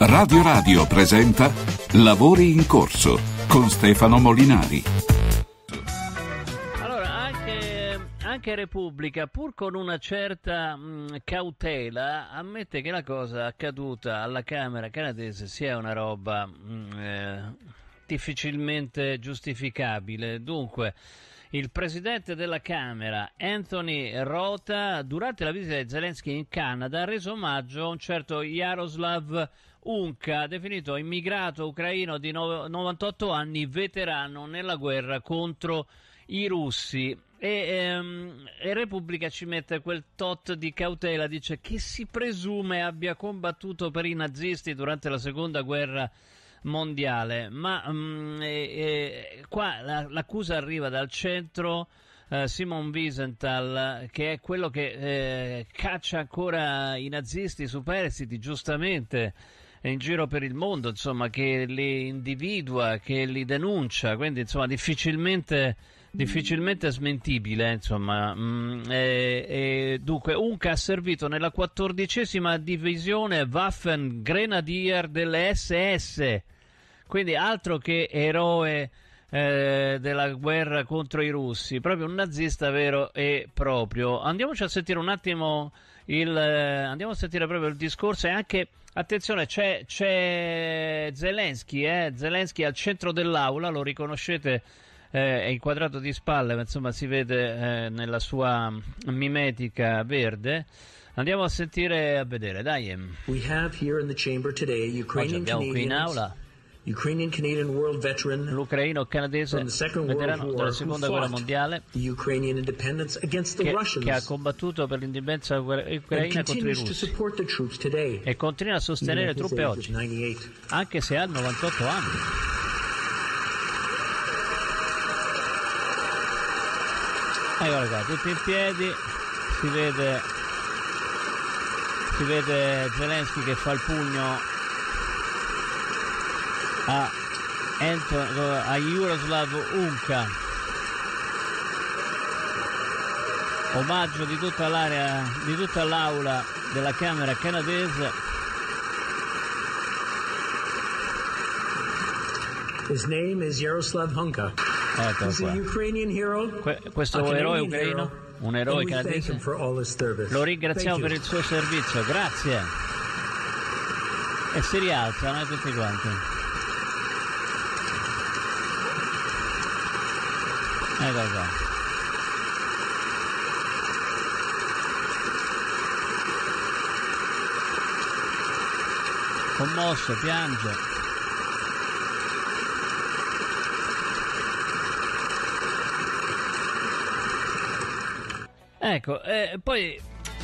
Radio Radio presenta Lavori in corso con Stefano Molinari. Allora, anche Repubblica, pur con una certa cautela, ammette che la cosa accaduta alla Camera canadese sia una roba difficilmente giustificabile. Dunque, il presidente della Camera, Anthony Rota, durante la visita di Zelensky in Canada, ha reso omaggio a un certo Jaroslav Unka, definito immigrato ucraino di 98 anni, veterano nella guerra contro i russi. E Repubblica ci mette quel tot di cautela, dice che si presume abbia combattuto per i nazisti durante la seconda guerra mondiale, ma qua l'accusa arriva dal centro Simon Wiesenthal, che è quello che caccia ancora i nazisti superstiti, giustamente, in giro per il mondo, insomma, che li individua, che li denuncia, quindi insomma difficilmente smentibile, insomma. Dunque, Unka ha servito nella 14ª divisione Waffen Grenadier delle SS, quindi altro che eroe della guerra contro i russi, proprio un nazista vero e proprio. Andiamoci a sentire un attimo andiamo a sentire proprio il discorso, e anche attenzione, c'è Zelensky al centro dell'aula, lo riconoscete, è inquadrato di spalle, ma insomma si vede nella sua mimetica verde. Andiamo a sentire, a vedere, dai. We have here in the chamber today Ukrainian abbiamo qui in aula Ukrainian Canadian World veteran l'ucraino canadese veterano della seconda guerra mondiale che ha combattuto per l'indipendenza ucraina contro i russi e continua a sostenere le truppe oggi, anche se ha 98 anni. Eccolo qua, tutti in piedi, si vede Zelensky che fa il pugno a Jaroslav Unka, omaggio di tutta l'aula della Camera canadese. His name is Jaroslav Unka. He's a Ukrainian hero. Questo eroe ucraino, un eroe canadese. Lo ringraziamo per il suo servizio, grazie. E si rialzano tutti quanti. Ecco qua. Commosso, piange. Ecco, poi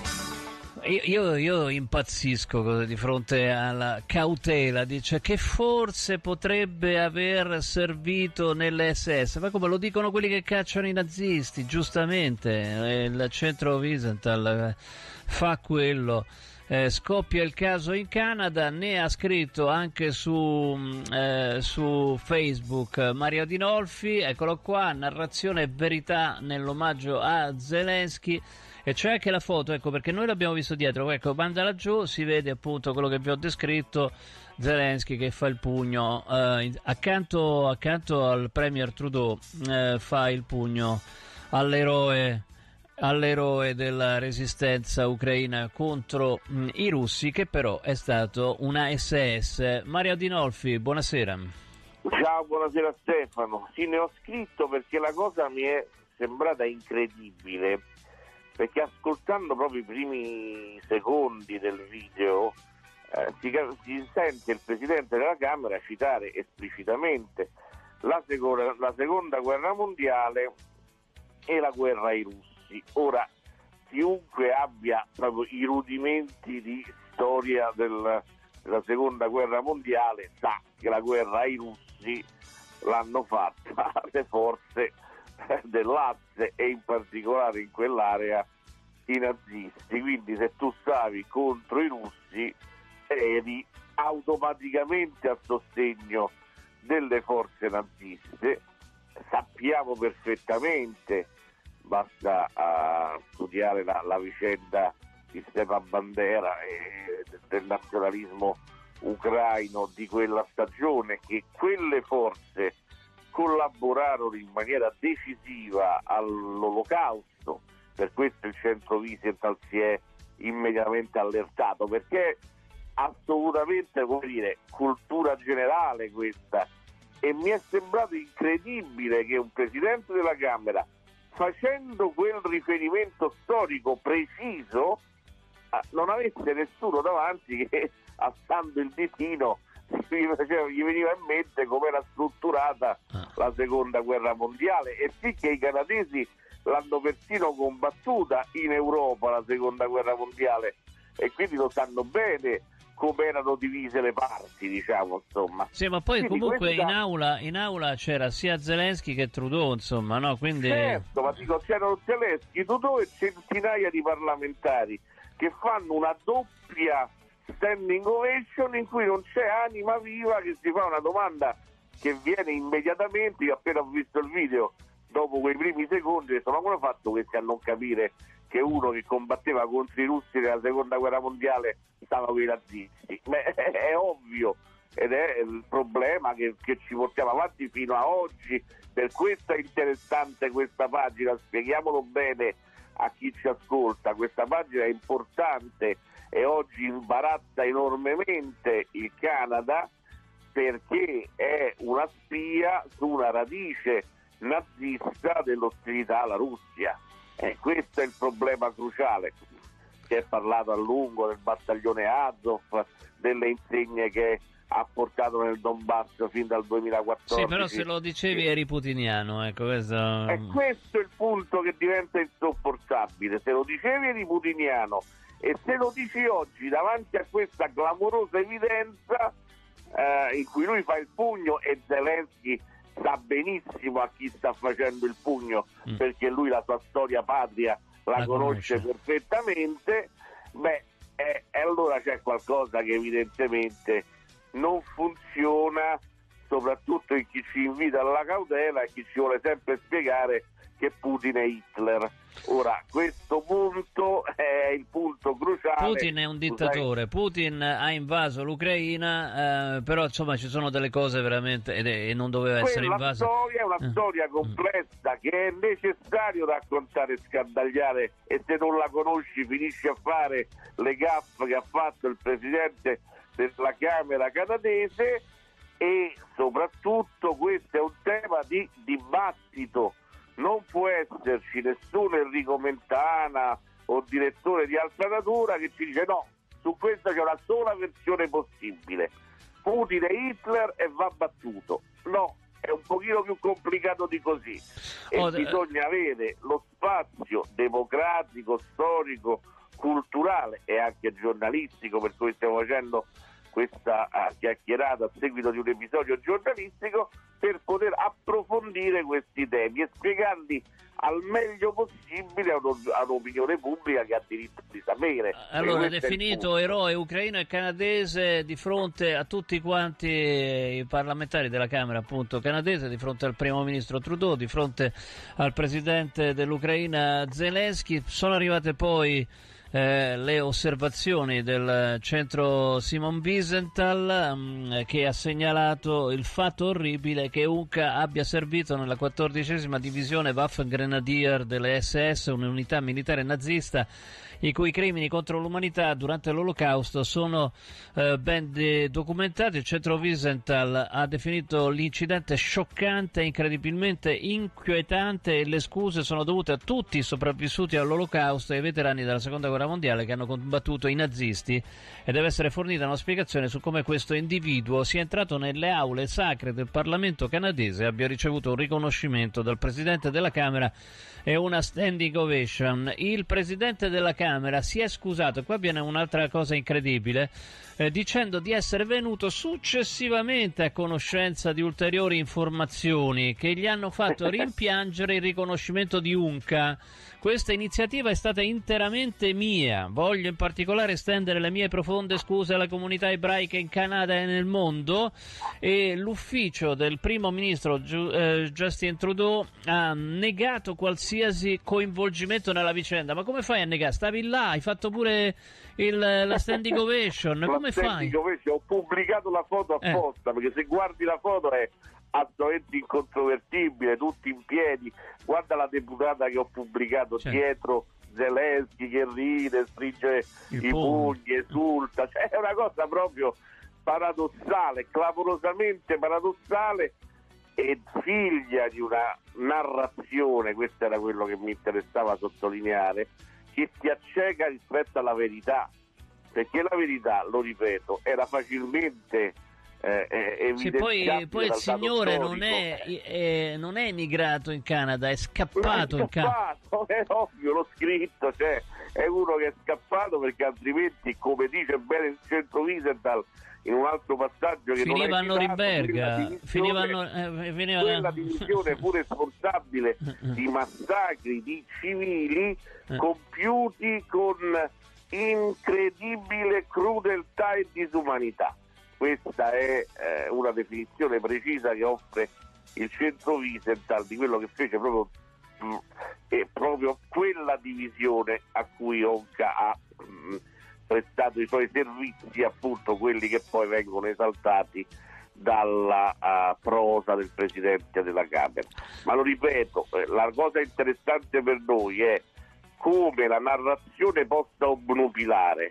io impazzisco di fronte alla cautela, dice che forse potrebbe aver servito nelle SS, ma come lo dicono quelli che cacciano i nazisti, giustamente, il centro Wiesenthal fa quello. Scoppia il caso in Canada, ne ha scritto anche su Facebook Mario Adinolfi, eccolo qua, narrazione e verità nell'omaggio a Zelensky. E c'è anche la foto, ecco, perché noi l'abbiamo visto dietro, ecco, banda laggiù, si vede appunto quello che vi ho descritto, Zelensky che fa il pugno, accanto al Premier Trudeau, fa il pugno all'eroe della resistenza ucraina contro i russi, che però è stato una SS. Mario Adinolfi, buonasera. Ciao, buonasera Stefano. Sì, ne ho scritto perché la cosa mi è sembrata incredibile, perché ascoltando proprio i primi secondi del video si sente il Presidente della Camera citare esplicitamente la seconda guerra mondiale e la guerra ai russi. Ora, chiunque abbia proprio i rudimenti di storia della seconda guerra mondiale sa che la guerra ai russi l'hanno fatta le forze dell'Asse e in particolare in quell'area i nazisti, quindi se tu stavi contro i russi eri automaticamente a sostegno delle forze naziste. Sappiamo perfettamente, basta studiare la vicenda di Stepan Bandera e del nazionalismo ucraino di quella stagione, che quelle forze collaborarono in maniera decisiva all'Olocausto. Per questo il centro Wiesenthal si è immediatamente allertato, perché assolutamente, come dire, cultura generale questa, e mi è sembrato incredibile che un presidente della Camera, facendo quel riferimento storico preciso, non avesse nessuno davanti che, alzando il ditino, gli veniva in mente come era strutturata la seconda guerra mondiale. E sì che i canadesi l'hanno persino combattuta in Europa la seconda guerra mondiale, e quindi lo sanno bene come erano divise le parti, diciamo, insomma. Sì, ma poi quindi comunque questa... in aula c'era sia Zelensky che Trudeau, insomma, no? Quindi... Certo, ma dico, c'erano Zelensky, Trudeau e centinaia di parlamentari che fanno una doppia standing ovation in cui non c'è anima viva che si fa una domanda che viene immediatamente. Io appena ho visto il video, dopo quei primi secondi, ho detto: ma come ha fatto questi a non capire che uno che combatteva contro i russi nella seconda guerra mondiale stava con i nazisti? Beh, è ovvio, ed è il problema che ci portiamo avanti fino a oggi. Per questo è interessante questa pagina, spieghiamolo bene a chi ci ascolta. Questa pagina è importante e oggi imbarazza enormemente il Canada, perché è una spia su una radice nazista dell'ostilità alla Russia. Questo è il problema cruciale. Si è parlato a lungo del battaglione Azov, delle insegne che ha portato nel Donbass fin dal 2014. Sì, però se lo dicevi eri putiniano, ecco, questo... questo è il punto che diventa insopportabile. Se lo dicevi eri putiniano, e se lo dici oggi davanti a questa clamorosa evidenza in cui lui fa il pugno, e Zelensky sa benissimo a chi sta facendo il pugno, perché lui la sua storia patria la conosce perfettamente, allora c'è qualcosa che evidentemente non funziona, soprattutto in chi ci invita alla cautela e chi ci vuole sempre spiegare che Putin è Hitler. Ora, questo punto è il punto cruciale. Putin è un dittatore, Putin ha invaso l'Ucraina, però insomma ci sono delle cose veramente, e non doveva essere invaso. La storia è una storia complessa che è necessario raccontare e scandagliare, e se non la conosci finisci a fare le gaffe che ha fatto il presidente della Camera canadese. E soprattutto questo è un tema di dibattito. Non può esserci nessun Enrico Mentana o direttore di altra natura che ci dice: no, su questa c'è una sola versione possibile, Putin è Hitler e va battuto. No, è un pochino più complicato di così, e bisogna avere lo spazio democratico, storico, culturale e anche giornalistico, per cui stiamo facendo questa chiacchierata a seguito di un episodio giornalistico, per poter approfondire questi temi e spiegarli al meglio possibile a un'opinione pubblica che ha diritto di sapere. Allora, definito eroe ucraino e canadese di fronte a tutti quanti i parlamentari della Camera, appunto, canadese, di fronte al primo ministro Trudeau, di fronte al presidente dell'Ucraina Zelensky, sono arrivate poi le osservazioni del centro Simon Wiesenthal, che ha segnalato il fatto orribile che UNCA abbia servito nella 14ª divisione Waffengrenadier delle SS, un'unità militare nazista i cui crimini contro l'umanità durante l'Olocausto sono ben documentati. Il centro Wiesenthal ha definito l'incidente scioccante e incredibilmente inquietante, e le scuse sono dovute a tutti i sopravvissuti all'Olocausto e ai veterani della Seconda Guerra Mondiale che hanno combattuto i nazisti, e deve essere fornita una spiegazione su come questo individuo sia entrato nelle aule sacre del Parlamento canadese e abbia ricevuto un riconoscimento dal Presidente della Camera e una standing ovation. Il Presidente della Camera si è scusato, e qua viene un'altra cosa incredibile, dicendo di essere venuto successivamente a conoscenza di ulteriori informazioni che gli hanno fatto rimpiangere il riconoscimento di UNCA. Questa iniziativa è stata interamente mia. Voglio in particolare estendere le mie profonde scuse alla comunità ebraica in Canada e nel mondo, e l'ufficio del primo ministro Justin Trudeau ha negato qualsiasi coinvolgimento nella vicenda. Ma come fai a negare? Stavi là, hai fatto pure la standing ovation, come fai? Ho pubblicato la foto apposta, perché se guardi la foto è assolutamente incontrovertibile, tutti in piedi. Guarda la deputata che ho pubblicato dietro Zelensky che ride, stringe i pugni, esulta, cioè è una cosa proprio paradossale, clamorosamente paradossale e figlia di una narrazione, questo era quello che mi interessava sottolineare, che ti acceca rispetto alla verità, perché la verità, lo ripeto, era facilmente sì, poi il signore non è emigrato in Canada, è scappato in Canada. È ovvio, l'ho scritto, cioè è uno che è scappato, perché altrimenti, come dice bene il centro Wiesenthal in un altro passaggio, che finiva a Norimberga, quella divisione fu responsabile di massacri di civili compiuti con incredibile crudeltà e disumanità. Questa è una definizione precisa che offre il centro Wiesenthal di quello che fece proprio quella divisione a cui Onca ha prestato i suoi servizi, appunto quelli che poi vengono esaltati dalla prosa del Presidente della Camera. Ma lo ripeto, la cosa interessante per noi è come la narrazione possa obnubilare,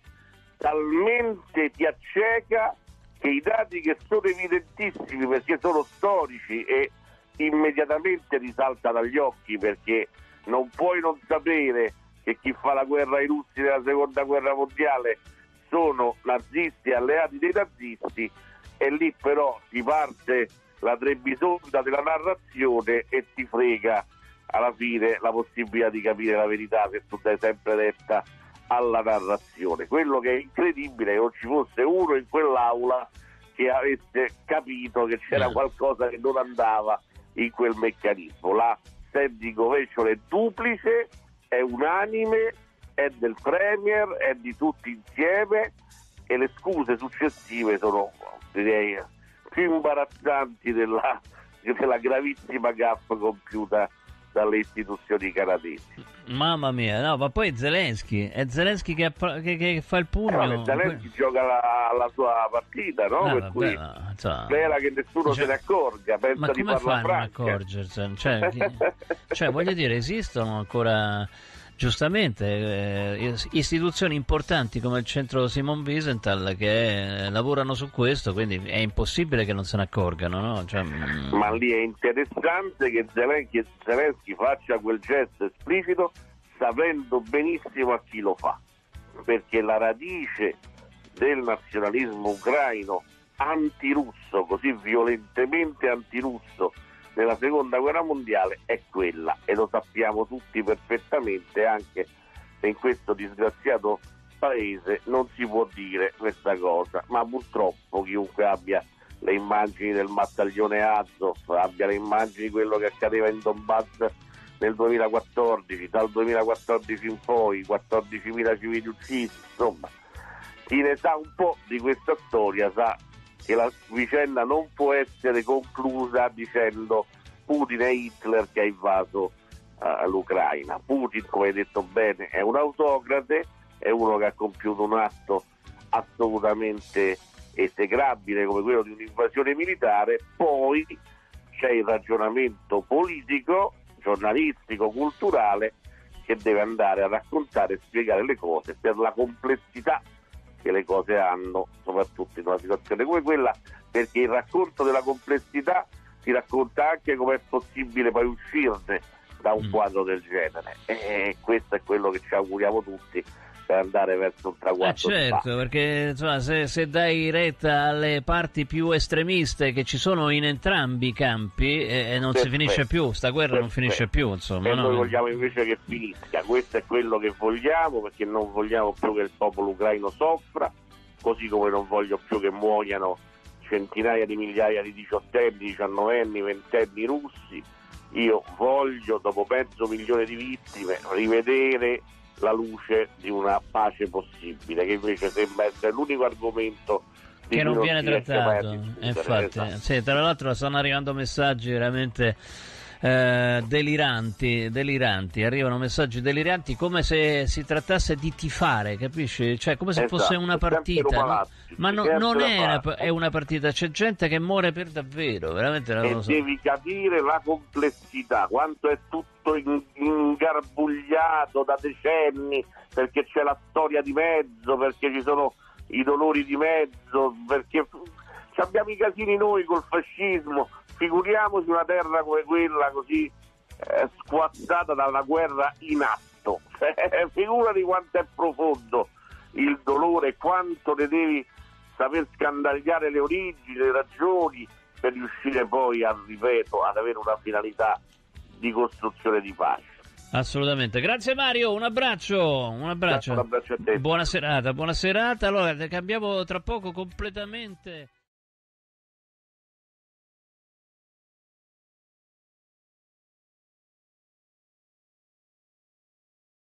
talmente ti acceca che i dati, che sono evidentissimi perché sono storici e immediatamente risalta dagli occhi, perché non puoi non sapere che chi fa la guerra ai russi nella seconda guerra mondiale sono nazisti e alleati dei nazisti, e lì però ti parte la trebisonda della narrazione e ti frega alla fine la possibilità di capire la verità, se tu dai sempre retta alla narrazione. Quello che è incredibile è che non ci fosse uno in quell'aula che avesse capito che c'era qualcosa che non andava in quel meccanismo. La standing ovation è duplice, è unanime, è del Premier, è di tutti insieme, e le scuse successive sono, direi, più imbarazzanti della gravissima gaffa compiuta dalle istituzioni canadesi. Mamma mia, no, ma poi è Zelensky che fa il pugno. Zelensky gioca la sua partita, no? Per cui spera che nessuno se ne accorga, pensa di farla franca. Ma come fanno a accorgersene? Cioè, voglio dire, esistono ancora, giustamente, istituzioni importanti come il centro Simon Wiesenthal che lavorano su questo, quindi è impossibile che non se ne accorgano, no? Ma lì è interessante che Zelensky faccia quel gesto esplicito sapendo benissimo a chi lo fa, perché la radice del nazionalismo ucraino antirusso, così violentemente antirusso nella seconda guerra mondiale, è quella, e lo sappiamo tutti perfettamente, anche se in questo disgraziato paese non si può dire questa cosa, ma purtroppo chiunque abbia le immagini del battaglione Azov, abbia le immagini di quello che accadeva in Donbass nel 2014, dal 2014 in poi 14.000 civili uccisi, insomma, chi ne sa un po' di questa storia sa che la vicenda non può essere conclusa dicendo Putin è Hitler che ha invaso l'Ucraina. Putin, come hai detto bene, è un autocrate, è uno che ha compiuto un atto assolutamente esecrabile come quello di un'invasione militare. Poi c'è il ragionamento politico, giornalistico, culturale, che deve andare a raccontare e spiegare le cose per la complessità che le cose hanno, soprattutto in una situazione come quella, perché il racconto della complessità si racconta anche come è possibile poi uscirne da un quadro del genere, e questo è quello che ci auguriamo tutti per andare verso un traguardo. Certo, perché insomma, se dai retta alle parti più estremiste che ci sono in entrambi i campi, non si finisce più, sta guerra non finisce più, insomma. E noi vogliamo invece che finisca, questo è quello che vogliamo, perché non vogliamo più che il popolo ucraino soffra, così come non voglio più che muoiano centinaia di migliaia di diciottenni, diciannovenni, ventenni russi, io voglio, dopo 500.000 di vittime, rivedere la luce di una pace possibile, che invece sembra essere l'unico argomento che non viene trattato. Infatti, esatto. sì, tra l'altro stanno arrivando messaggi veramente deliranti, arrivano messaggi deliranti come se si trattasse di tifare, capisci? Cioè come se fosse una partita, no? Ma non è una partita, c'è gente che muore per davvero, veramente non lo so. Devi capire la complessità, quanto è tutto ingarbugliato da decenni, perché c'è la storia di mezzo, perché ci sono i dolori di mezzo, perché abbiamo i casini noi col fascismo, figuriamoci una terra come quella così squazzata da una guerra in atto. Figurati quanto è profondo il dolore, quanto ne devi saper scandagliare le origini, le ragioni, per riuscire poi ripeto, ad avere una finalità di costruzione di pace. Assolutamente, grazie Mario, un abbraccio. Un abbraccio a te. Buona serata. Allora cambiamo tra poco completamente.